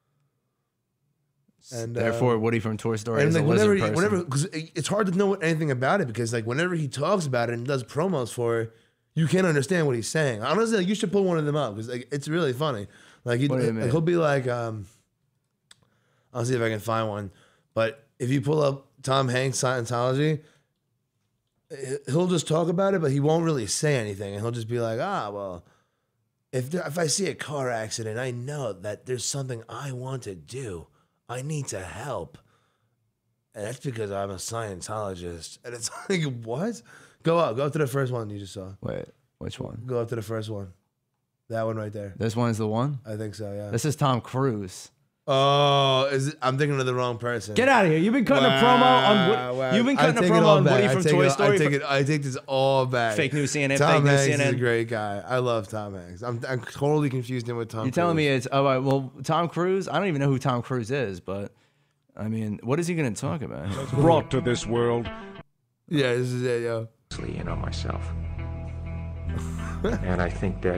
And therefore, Woody from Toy Story is like a lizard person. because it's hard to know anything about it, because like whenever he talks about it and does promos for it, you can't understand what he's saying. Honestly, like, you should pull one of them up, because like it's really funny. Like, he'll be like, I'll see if I can find one. But if you pull up Tom Hanks Scientology, he'll just talk about it, but he won't really say anything, and he'll just be like, well, if I see a car accident, I know that there's something I want to do. I need to help. And that's because I'm a Scientologist. And it's like, what? Go up to the first one you just saw. Wait, which one? Go up to the first one. That one right there. This one's the one? I think so, yeah. This is Tom Cruise. Oh, I'm thinking of the wrong person. Get out of here. You've been cutting a promo on Woody. You've been cutting a promo on Woody from Toy Story. I take this all back. Fake news CNN. Tom fake Hanks news CNN. is a great guy. I love Tom Hanks. I'm totally confused him with Tom Cruise. You're telling me it's, well, Tom Cruise? I don't even know who Tom Cruise is, but, I mean, what is he going to talk about? Brought to this world. Yeah, this is it, yo. In on myself. And I think that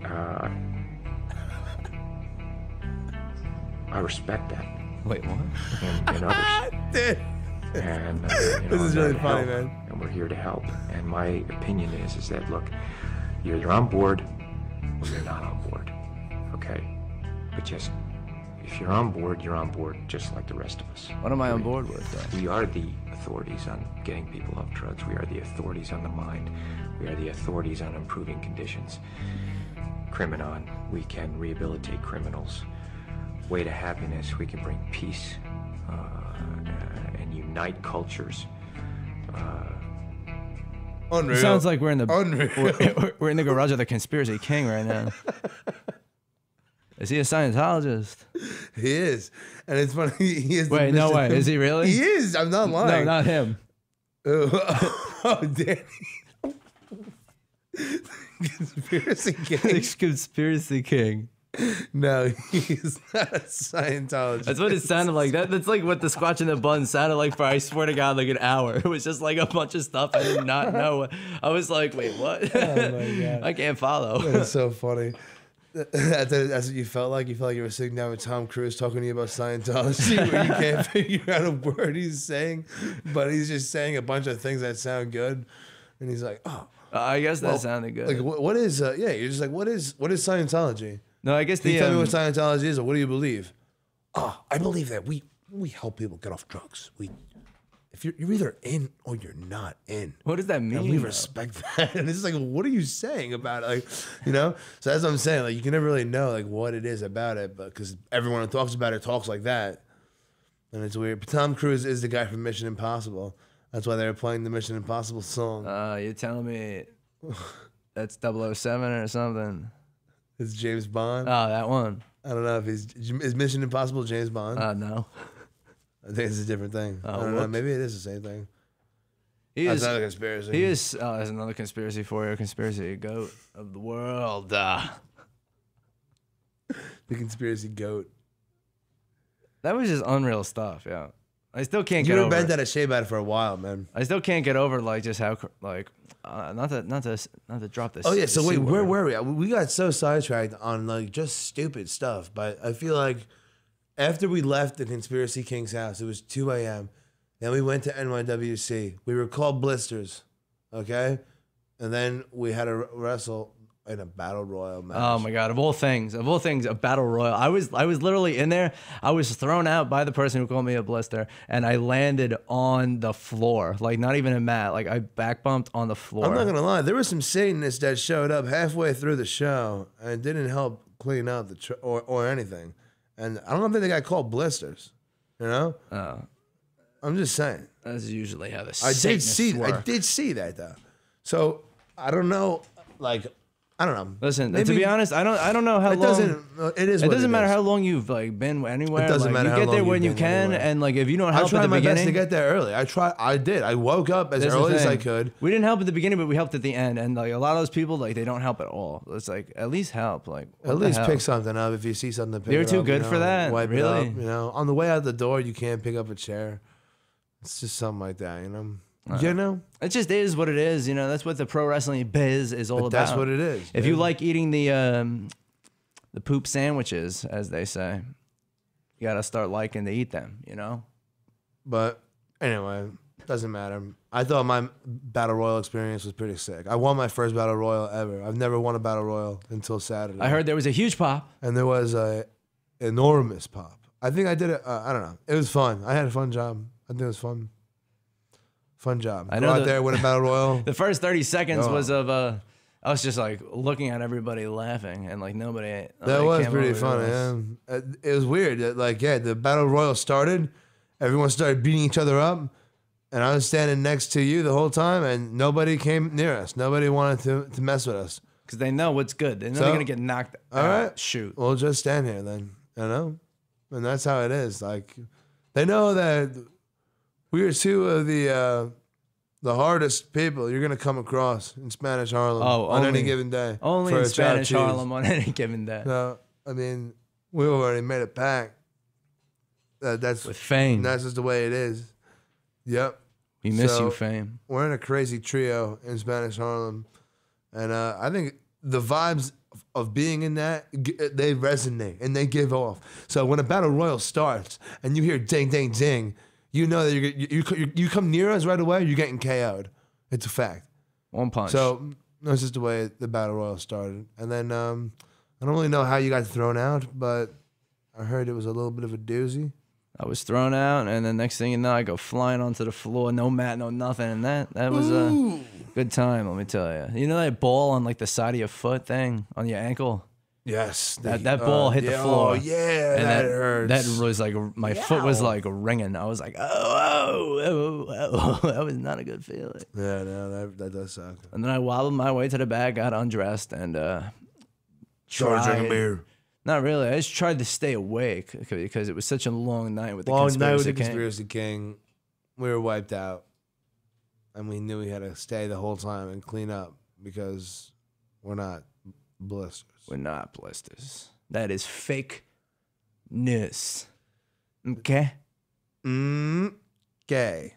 I respect that. Wait, what? And others. And this is really funny, man. And we're here to help. And my opinion is that, look, you're on board or you're not on board. Okay? But just, if you're on board just like the rest of us. What am I on board with, though? We are the authorities on getting people off drugs. We are the authorities on the mind. We are the authorities on improving conditions. Criminon, we can rehabilitate criminals. Way to happiness, we can bring peace and unite cultures. Unreal. It sounds like we're in the we're in the garage of the Conspiracy King right now. Is he a Scientologist? He is, and it's funny. He is. Wait, no way. Is he really? He is. I'm not lying. No, not him. Oh, Danny. Conspiracy King. Conspiracy King. No, he's not a Scientologist. That's what it sounded like. That's like what the Squatch in the Bun sounded like for, I swear to God, like an hour. It was just like a bunch of stuff I did not know. I was like, wait, what? Oh my God. I can't follow. That's so funny. That's what you felt like? You felt like you were sitting down with Tom Cruise talking to you about Scientology, where you can't figure out a word he's saying, but he's just saying a bunch of things that sound good. And he's like, oh. I guess that sounded good. Like, what is, you're just like, what is Scientology? No, I guess Can you tell me what Scientology is, or what do you believe? Oh, I believe that we help people get off drugs. If you're either in or you're not in. What does that mean? And we respect that. And it's like, what are you saying about it? Like, you know? So that's what I'm saying. Like, you can never really know like what it is about it, but because everyone who talks about it talks like that. And it's weird. But Tom Cruise is the guy from Mission Impossible. That's why they were playing the Mission Impossible song. You're telling me that's 007 or something? It's James Bond. Oh, that one. I don't know if is Mission Impossible James Bond? No. I think it's a different thing. I don't know. Maybe it is the same thing. That's another conspiracy. He is. There's another conspiracy for you. Conspiracy goat of the world. The conspiracy goat. That was just unreal stuff. Yeah. I still can't get over. You've been that a shade about it for a while, man. I still can't get over like just how like not to drop this. Oh yeah. So wait, where were we? We got so sidetracked on like just stupid stuff, but I feel like after we left the Conspiracy King's house, it was 2 a.m. Then we went to NYWC. We were called Blisters, okay, and then we had to wrestle in a battle royal match. Oh my God! Of all things, a battle royal. I was literally in there. I was thrown out by the person who called me a blister, and I landed on the floor, like not even a mat. Like I back bumped on the floor. I'm not gonna lie. There were some Satanists that showed up halfway through the show and didn't help clean out the or anything. And I don't think they got called blisters. You know? Oh. I'm just saying. That's usually how the I Satanists work. I did see that though. So I don't know. Like, I don't know. Listen, Maybe to be honest, I don't know how it long. It is. It what doesn't matter is. how long you've like been anywhere. It doesn't like, matter you how get long there when you've you been can, anywhere. and like if you don't I help at tried the my best beginning. to get there early. I did. I woke up as That's the early as I thing. could. We didn't help at the beginning, but we helped at the end. And like a lot of those people, like they don't help at all. It's like at least help. Like At least pick something up if you see something. Pick They're it too up, good for that? Wipe Really? it up, on the way out the door, you can't pick up a chair. It's just something like that, It just is what it is. That's what the pro wrestling biz is all But about. that's what it is. If you like eating the poop sandwiches, as they say, you got to start liking to eat them. But anyway, doesn't matter. I thought my battle royal experience was pretty sick. I won my first battle royal ever. I've never won a battle royal until Saturday. I heard there was a huge pop. And there was a enormous pop. I think I did it. I don't know. It was fun. I had a fun job. I think it was fun. Fun job. I Go know out there, win a battle royal. The first 30 seconds was of I was just like looking at everybody laughing and like nobody. That was pretty funny. Yeah. It was weird. The battle royal started. Everyone started beating each other up, and I was standing next to you the whole time, and nobody came near us. Nobody wanted to mess with us because they know what's good. They know they're gonna get knocked out. All right, shoot. We'll just stand here then. And that's how it is. Like they know that we are two of the hardest people you're gonna come across in Spanish Harlem on any given day. Only in Spanish Harlem on any given day. So we already made a pact. That's with fame. That's just the way it is. Yep. We miss you, fame. We're in a crazy trio in Spanish Harlem, and I think the vibes of being in that, they resonate and they give off. So when a battle royal starts and you hear ding ding ding, you know that you come near us right away, you're getting KO'd. It's a fact. One punch. So that's just the way the battle royal started. And then I don't really know how you got thrown out, but I heard it was a little bit of a doozy. I was thrown out, and then next thing you know, I go flying onto the floor, no mat, no nothing, and that was a good time. Let me tell you. You know that ball on like the side of your foot thing on your ankle? Yes. That ball hit the floor. Oh yeah, and that hurts. That was like my foot was like ringing. I was like, oh, that was not a good feeling. Yeah, no, that does suck. And then I wobbled my way to the bag, got undressed, and started drinking beer. Not really. I just tried to stay awake because it was such a long night with the Conspiracy King. We were wiped out, and we knew we had to stay the whole time and clean up because we're not blisters. We're not blisters. That is fake news. Okay? Okay.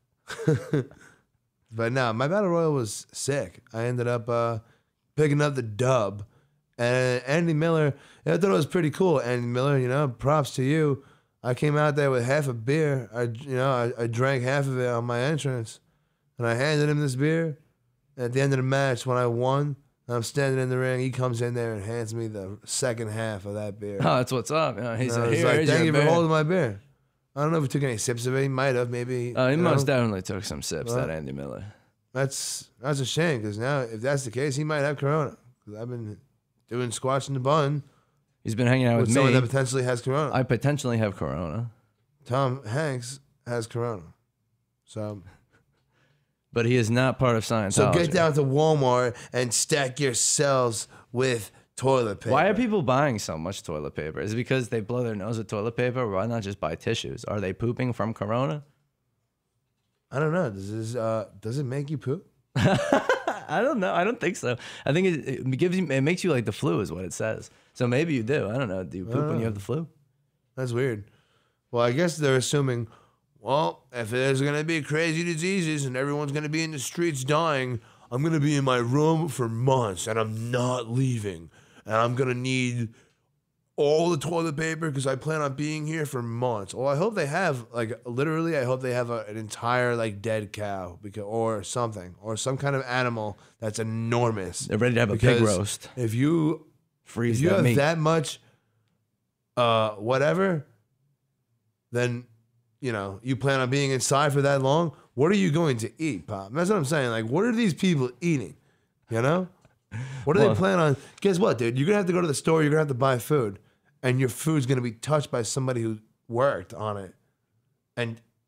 But no, my battle royal was sick. I ended up picking up the dub. And Andy Miller, I thought it was pretty cool. Andy Miller, props to you. I came out there with half a beer. I drank half of it on my entrance, and I handed him this beer. And at the end of the match, when I won, I'm standing in the ring. He comes in there and hands me the second half of that beer. Oh, that's what's up. He's like, thank you for holding my beer. I don't know if he took any sips of it. He might have, maybe. He most definitely took some sips. That Andy Miller. That's a shame because now, if that's the case, he might have corona. Because I've been doing squash in the bun. He's been hanging out with me. Someone that potentially has corona. I potentially have corona. Tom Hanks has corona. So, but he is not part of Scientology. So get down to Walmart and stack yourselves with toilet paper. Why are people buying so much toilet paper? Is it because they blow their nose with toilet paper? Why not just buy tissues? Are they pooping from corona? I don't know. Does it make you poop? I don't know. I don't think so. I think it makes you like the flu is what it says. So maybe you do. I don't know. Do you poop when you have the flu? That's weird. Well, I guess they're assuming, well, if there's going to be crazy diseases and everyone's going to be in the streets dying, I'm going to be in my room for months and I'm not leaving. And I'm going to need all the toilet paper because I plan on being here for months. Well, I hope they have, literally, I hope they have an entire, dead cow or something, or some kind of animal that's enormous. They're ready to have a pig roast. If you have meat. that much, whatever, then, you plan on being inside for that long, what are you going to eat, Pop? That's what I'm saying. What are these people eating? What do they plan on? Guess what, dude? You're going to have to go to the store. You're going to have to buy food. And your food's going to be touched by somebody who worked on it. And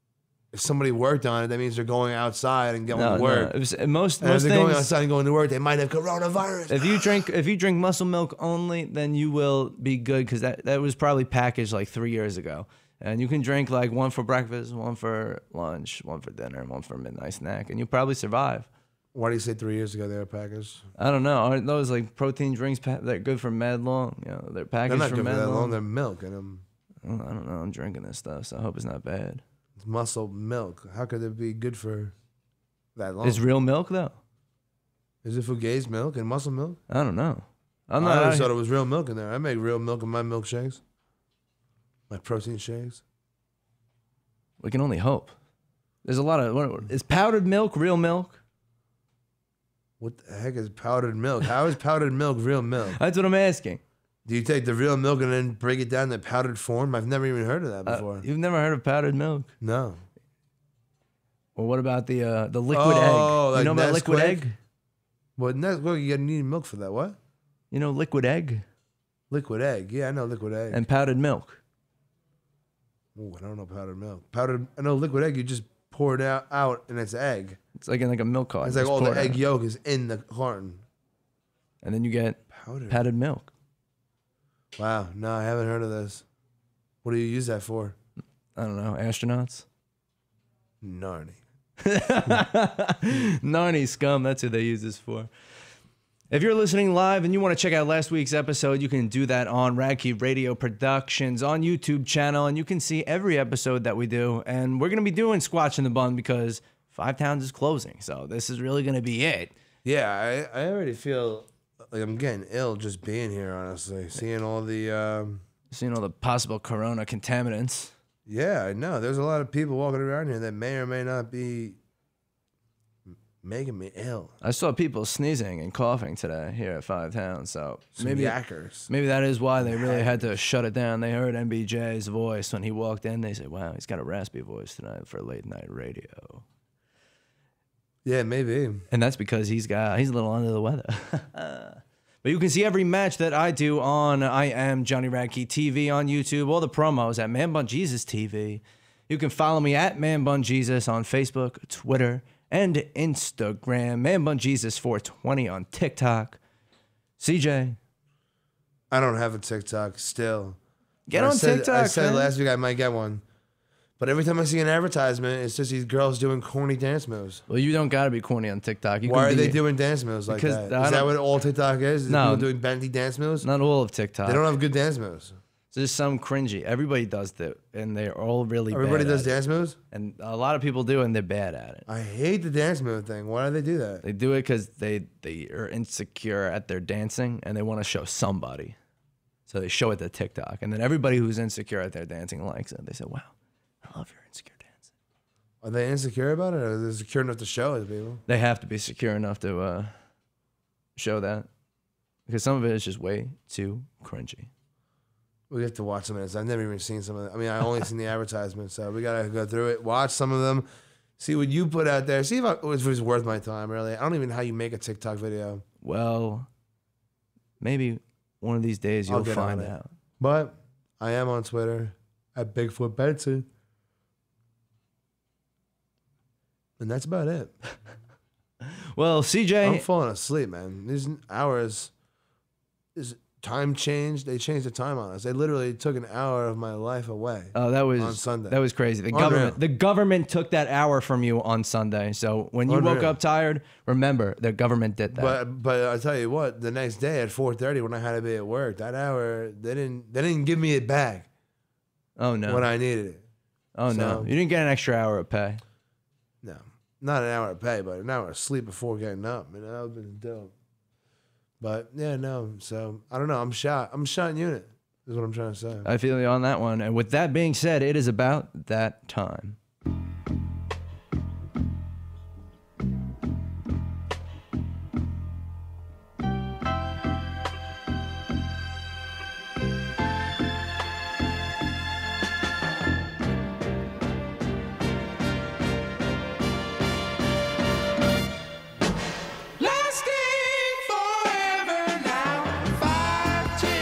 if somebody worked on it, that means they're going outside and going to No, work. most And if they're things, going outside and going to work, they might have coronavirus. if you drink muscle milk only, then you will be good because that was probably packaged like 3 years ago. And you can drink like one for breakfast, one for lunch, one for dinner, and one for a midnight snack, and you'll probably survive. Why do you say 3 years ago they were packaged? I don't know. Aren't those like protein drinks they're good for mad long? You know, they're They're packaged not for good for mad that long. long. They're milk and them. I don't know. I'm drinking this stuff, so I hope it's not bad. It's muscle milk. How could it be good for that long? It's real milk though. Is it Fugazi milk and muscle milk? I don't know. I always thought it was real milk in there. I make real milk in my milkshakes. My protein shakes. We can only hope. There's a lot of... Is powdered milk real milk? What the heck is powdered milk? How is powdered milk real milk? That's what I'm asking. Do you take the real milk and then break it down to powdered form? I've never even heard of that before. You've never heard of powdered milk? No. Well, what about the liquid egg? Like You know about Nesquik? liquid egg? Well, Nesquik, you need milk for that. What? You know liquid egg? Liquid egg. Yeah, I know liquid egg. And powdered milk. Ooh, I don't know powdered milk. I know liquid egg. You just pour it out and it's egg. It's like in like a milk carton. It's like Just all pour the it egg out. yolk is in the carton. And then you get powdered milk. Wow. No, I haven't heard of this. What do you use that for? I don't know. Astronauts? Narny. Narny scum. That's who they use this for. If you're listening live and you want to check out last week's episode, you can do that on Radke Radio Productions on YouTube channel, and you can see every episode that we do. And we're going to be doing Squatch in the Bun because Five Towns is closing, so this is really going to be it. Yeah, I already feel like I'm getting ill just being here, honestly. Seeing all the... possible corona contaminants. Yeah, I know. There's a lot of people walking around here that may or may not be making me ill. I saw people sneezing and coughing today here at Five Towns, so maybe that is why they really had to shut it down. They heard MBJ's voice when he walked in. They said, wow, he's got a raspy voice tonight for late night radio. Yeah, maybe. And that's because he's a little under the weather. But you can see every match that I do on I Am Johnny Radke TV on YouTube, all the promos at Man Bun Jesus TV. You can follow me at Man Bun Jesus on Facebook, Twitter, and Instagram. Man Bun Jesus 420 on TikTok. CJ. I don't have a TikTok still. Get on TikTok. I said man. last week I might get one. But every time I see an advertisement, it's just these girls doing corny dance moves. Well, you don't got to be corny on TikTok. Why are they doing dance moves like because that? Is that what all TikTok is? No. People doing bendy dance moves? Not all of TikTok. They don't have good dance moves. It's just some cringy. Everybody does that, and they're all really Everybody bad does at it. dance moves? And a lot of people do, and they're bad at it. I hate the dance move thing. Why do they do that? They do it because they are insecure at their dancing, and they want to show somebody. So they show it to TikTok. And then everybody who's insecure at their dancing likes it. They say, wow, I love your insecure dancing. Are they insecure about it, or are they secure enough to show it to people? They have to be secure enough to show that. Because some of it is just way too cringy. We have to watch some of this. I've never even seen some of it. I mean, I only seen the advertisements, so we got to go through it, watch some of them, see what you put out there, see if it was worth my time, really. I don't even know how you make a TikTok video. Well, maybe one of these days you'll find out. But I am on Twitter at Bigfoot Benson. And that's about it. Well, CJ... I'm falling asleep, man. These hours... Is time changed? They changed the time on us. They literally took an hour of my life away. Oh, that was on Sunday. That was crazy. The government took that hour from you on Sunday. So when you woke up tired, remember the government did that. But I tell you what, the next day at 4:30 when I had to be at work, that hour they didn't give me it back. Oh no. When I needed it. Oh no. You didn't get an extra hour of pay. No. Not an hour of pay, but an hour of sleep before getting up. I mean, that would have been dope. But yeah, no. So I don't know. I'm shot. I'm shot in unit. Is what I'm trying to say. I feel you on that one. And with that being said, it is about that time.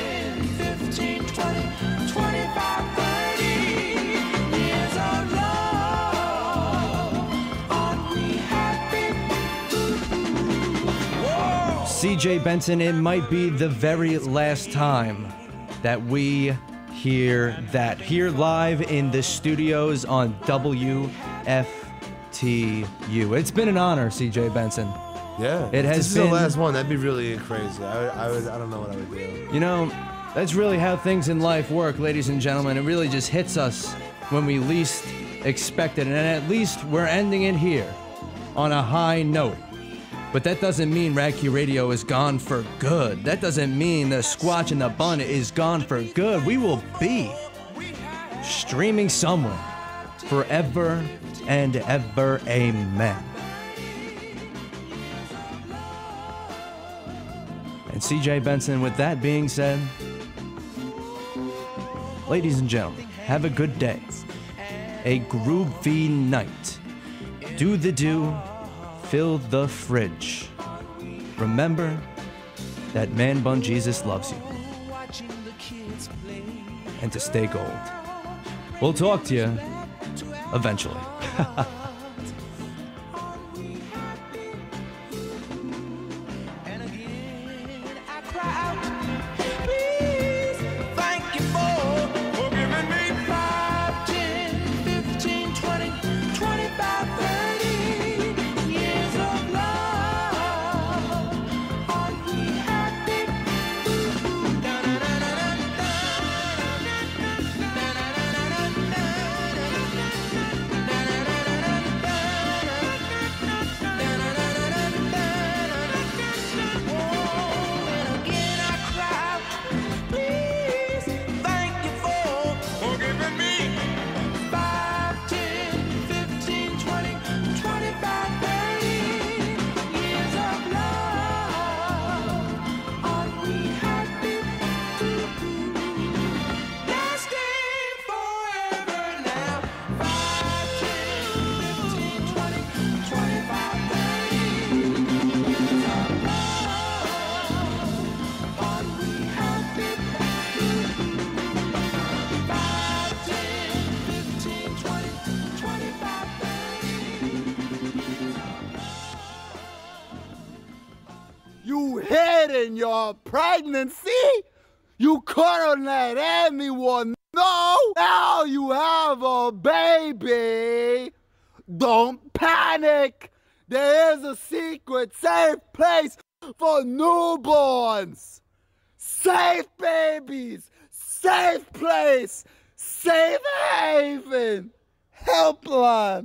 Years of love. CJ Benson, it might be the very last time that we hear that here live in the studios on WFTU. It's been an honor, CJ Benson. Yeah, it has this is been the last one. That'd be really crazy. I don't know what I would do. You know, that's really how things in life work, ladies and gentlemen. It really just hits us when we least expect it, and at least we're ending it here on a high note. But that doesn't mean Radke Radio is gone for good. That doesn't mean the Squatch and the Bun is gone for good. We will be streaming somewhere forever and ever. Amen. And CJ Benson, with that being said, ladies and gentlemen, have a good day. A groovy night. Do the do. Fill the fridge. Remember that Man Bun Jesus loves you. And to stay gold. We'll talk to you eventually. In your pregnancy, you couldn't let anyone know. Now you have a baby. Don't panic. There is a secret safe place for newborns. Safe babies. Safe place. Safe haven. Helpline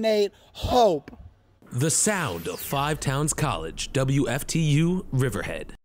1-877-798-HOPE. The sound of Five Towns College, WFTU Riverhead.